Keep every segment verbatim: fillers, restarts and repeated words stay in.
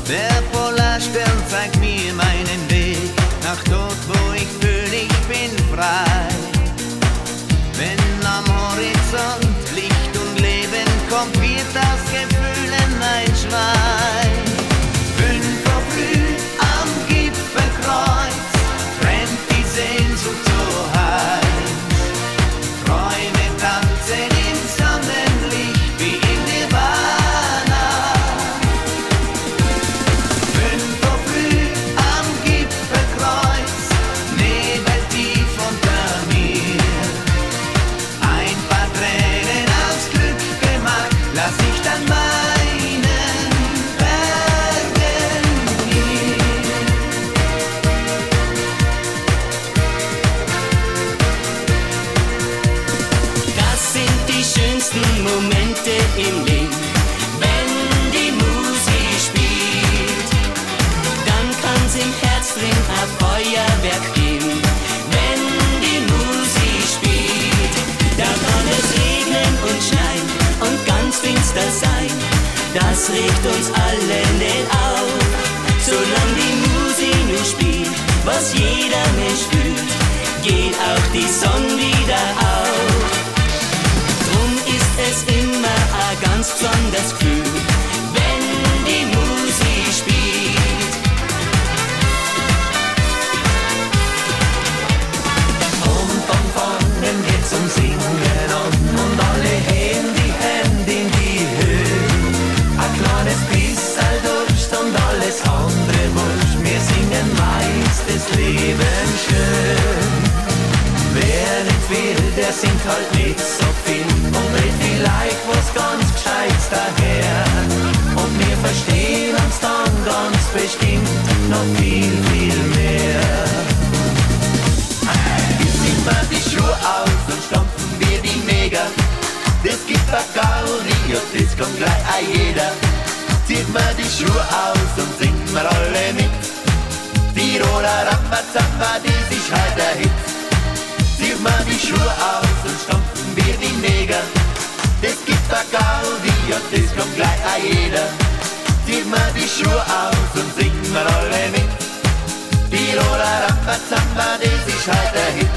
Der Polarstern zeigt mir meinen Weg nach dort, wo ich fühle, ich bin frei. Wenn am Horizont Licht und Leben kommt, wird das Gefühl in ein Schrei. Fünf Uhr früh am Gipfelkreuz brennt die Sehnsucht so heiß. Träume tanzen im Sonnenlicht wie in Nirvana. Fünf Uhr früh am Gipfelkreuz, Nebel tief unter mir. Ein paar Tränen aus Glück gemacht, lass ich dann meinen Bergen hier. Das sind die schönsten Momente im Leben, wenn die Musik spielt. Dann kann's im Herz drin ein Feuerwerk geben, wenn die Musik spielt. Da kann es regnen und schneien und ganz finster sein, das regt uns alle nicht auf. Solange die Musik nur spielt, was jeder Mensch fühlt, geht auch die Sonne wieder auf. Drum ist es immer ein ganz besonderes Gefühl, wenn die Musik spielt. Und dann fangen wir zum Singen an und alle heben die Hände in die Höhe. Ein kleines bisschen Durst und alles andere wurscht. Wir singen meist das Leben schön. Wer nicht will, der singt halt nicht so viel und redet vielleicht was ganz Gescheites daher. Und wir verstehen uns dann ganz bestimmt noch viel, viel mehr. Wir ziehen mal die Schuhe aus und stampfen wir die Mega. Das gibt ein Gaudi und das kann gleich auch jeder. Zieht mal die Schuhe aus und singt mal alle mit. Tiroler Rambazamba, das ist halt der Hit. Zieht mal die Schuhe aus und stampfen wir die Neger. Das gibt ein Gaudi und das kann gleich auch jeder. Zieht mal die Schuhe aus und singt mal alle mit. Tiroler Rambazamba, das ist halt der Hit.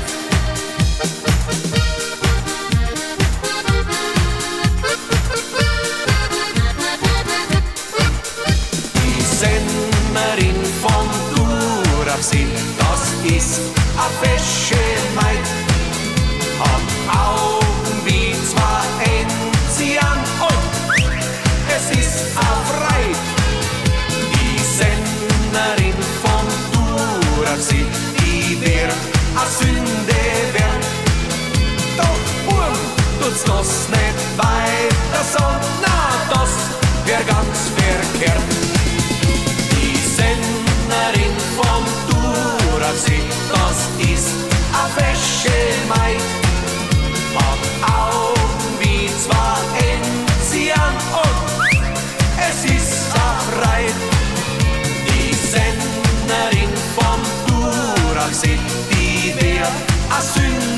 Die Sängerin vom Durachsee, das ist a fesche Maid, hat Augen wie zwei Enzian und es ist a Freit. Die Sängerin vom Durachsee, die wird a Sünde werden. Doch Urm tut's das nicht weiter so, na das wär ganz verkehrt. Die Sängerin vom Durachsee, das ist a fesche Maid, hat Augen wie zwei Enzian und es ist a Freit. Die Sängerin vom Durachsee, die wär a Sünde